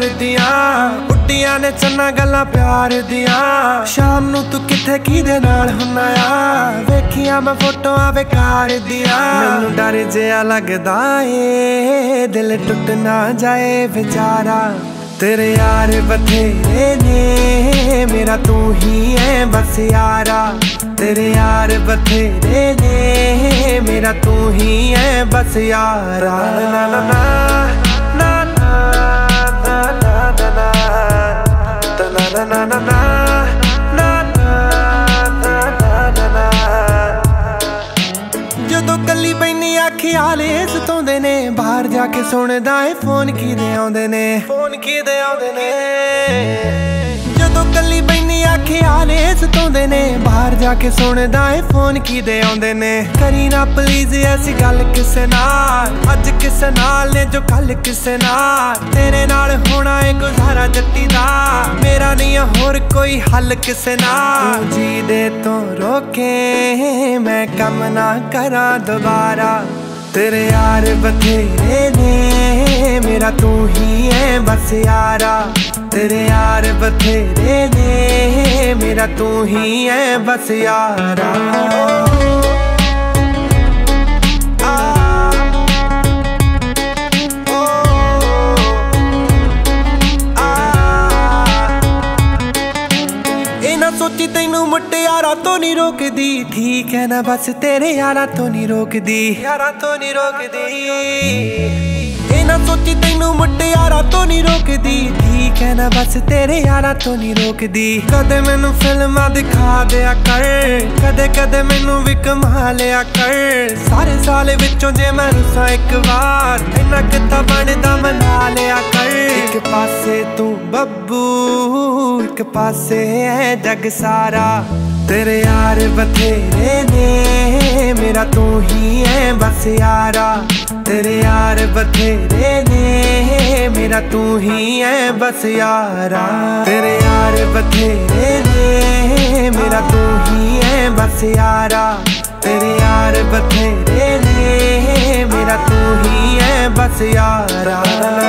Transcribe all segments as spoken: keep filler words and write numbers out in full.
दियां उड्डियां ने चन्ना गल्लां प्यार दियां। शाम नू तू किथे किदे नाल हुन्ना आ वेखियां मैं फोटोआं बेकार दियां। मैनू डर जिहा लगदा ए दिल टुट ना जाए बेचारा। तेरे यार बथेरे ने मेरा तू ही है बस यारा। तेरे यार बथेरे ने मेरा तू ही है बस यारा। ना ना ना ना ना ना ना ना ना ना ना ना कली बैनी ख्याले सताउंदे ने बाहर जाके सुनदा है फोन किदे आउंदे ने फोन किदे आउंदे ने। जदों कली बैनी ख्याले सताउंदे ने बाहर जाके सुनदा है फोन किदे आउंदे ने। करी ना प्लीज ऐसी गल किसे नाल अज किसे नाल ने जो कल किसे नाल। तेरे नाल होना है गुजारा जट्टी दा मेरा नहीं होर कोई हल किसे नाल। जी दे तो रोके मैं कम ना करा दोबारा। तेरे यार बथेरे ने मेरा तू ही है बस यारा। तेरे यार बथेरे ने मेरा तू ही है बस यारा। सोची तैनू मुटियारा तो नहीं रोकदी ठीक है ना बस तेरे यारा तो नहीं रोकदी यारा तो नहीं रोकदी। ए ना सोची तैनू मुटियारा तो नहीं रोकदी ठीक है ना बस तेरे यारा तो नहीं रोकदी। कदे मैनू फिल्मां दिखा दिया कर कदे कदे मैनू भी कमा लिया कर। सारे साल विचों जे मैं रुसां एक बार इन्ना किता बनदा मना लिया कर। एक पासे तू बब्बू एक पासे है जग सारा। तेरे यार बथेरे ने मेरा तू ही है बस यारा। तेरे यार बथेरे ने मेरा तू ही है बस यारा। तेरे यार बथेरे ने मेरा तू ही है बस यारा। तेरे यार बथेरे ने मेरा तू ही है बस यारा।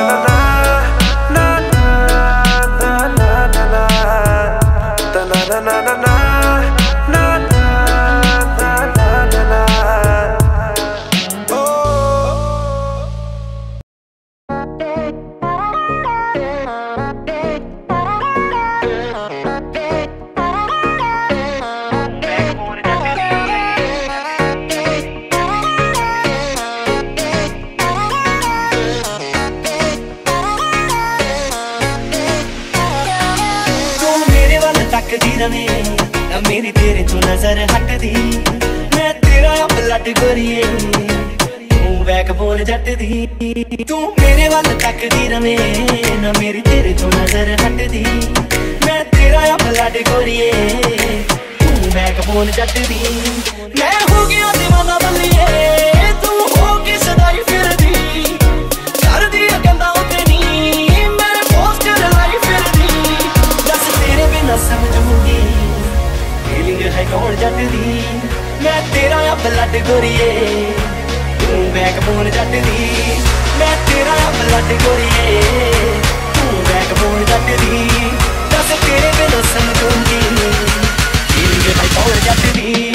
ना मेरी तेरे तो नजर हटदी मैं तेरा ब्लड गोरिए तू बैक बोल जट दी। तू मेरे वाल तकदी रवे ना मेरी तेरे तो नजर हटदी मैं तेरा ब्लड गोरिए तू बैक बोल जट दी। मैं हो गया दीवाना बल्लिए तू हो के सदाई फिरदी कर दी गंदा उते नी मेरे पोस्टर लाई फिरदी। दस तेरे बिना समझूंगी फीलिंग है कौन जट दी। मैं तेरा ब्लड गोरिए तू बैकबोन जट दी। मैं तेरा ब्लड गोरिए तू बैकबोन जट दी। दस तेरे बिना समझूंगी फीलिंग है कौन जट दी।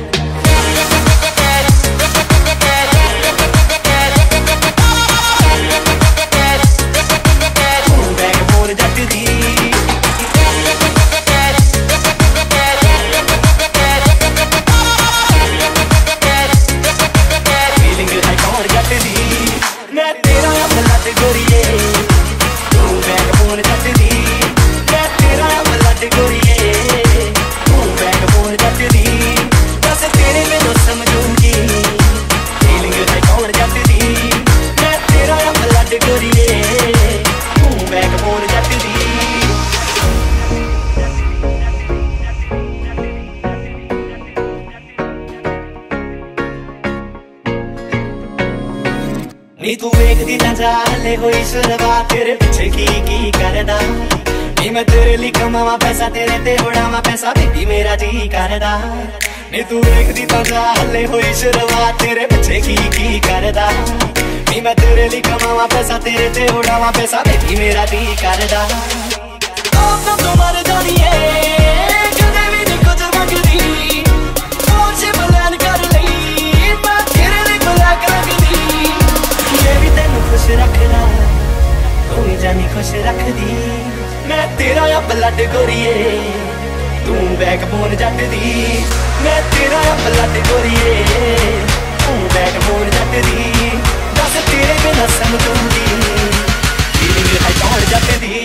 नी तू वेखदी ना जाले होई शुरुआत तेरे पिछे की की करदा। नी मैं तेरे लिए कमावा पैसा तेरे ते उड़ावा पैसा बेबी मेरा जी करदा। नी तू वेखदी ना जाले होई शुरुआत तेरे पिछे की की करदा। नहीं मैं तेरे लिए कमावा पैसा तेरे ते उड़ावा पैसा बेबी मेरा दी करदा आप तो मर जानी है कदे भी नहीं कुछ मंगदी पोर्शे प्लान कर लई मैं तेरे लिए ब्लैक रंग दी ये भी तेनू खुश रखदा तू ही जानी खुश रखदी मैं तेरा आ ब्लड गोरीए तू बैकबोन जट दी मैं तेरा आ ब्लड गोरीए तू बैकबोन जट दी दस तेरे बिना समझूंगी फीलिंग है कौन जट दी